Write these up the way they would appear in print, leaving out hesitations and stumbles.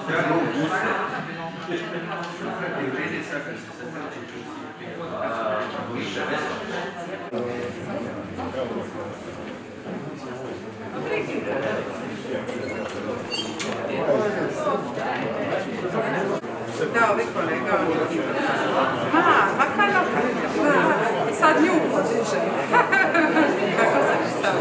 Da, ovi kolega. Ma kaj sad nju podiže. Kako se sad?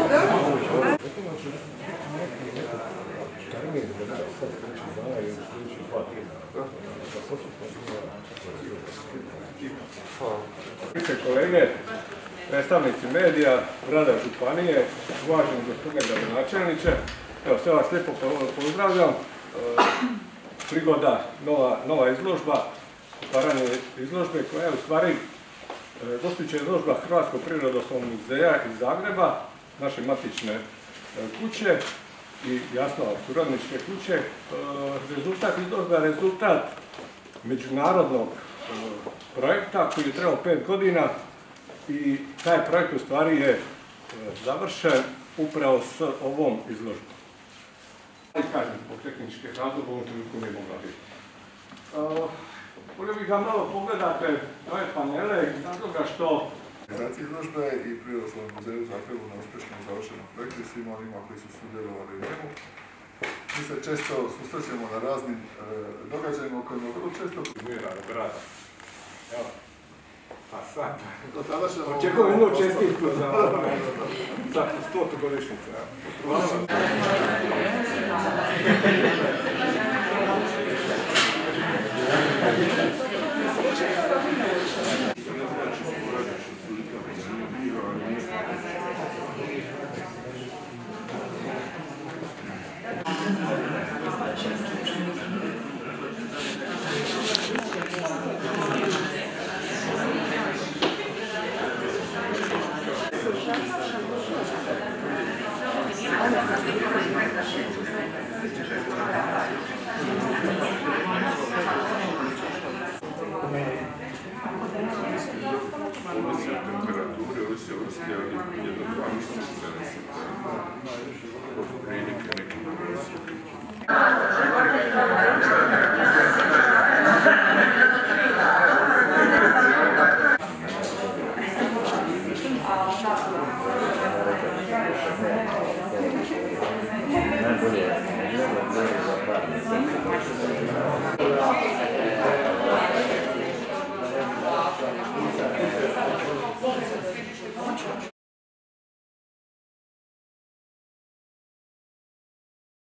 Kolege, predstavnici medija, Grada županije, uvaženi gospodine gradonačelniče, evo sve vas lijepo pozdravljam. Prigoda, nova izložba, otvaranje izložbe koja je u stvari gostujuća izložba Hrvatskog prirodoslovnog muzeja iz Zagreba, naše matične kuće i jasno suradničke kuće. Rezultat izložbe je rezultat međunarodnog projekta koji je trebao 5 godina i taj projekt u stvari je završen upravo s ovom izložbom. Kažem, zbog tehničke razloga u ovom trenutku nije mogla biti. Volio bih da malo pogledate ove panele iz razloga što... Izložbe i Prirodoslovnom muzeju u Zagrebu na uspješno završenom projektu i svima onima koji su sudjelovali u njemu. Mi se često susrećemo na raznim događajima u kojima vrlo često... Brada. Evo. A sad, Očekujem jednu čestitku za 100. godišnjicu. Ovisi od temperature, ovisi od vrste, ali jedno 2 mjeseca prilike nekim prosjekom. Najbolje je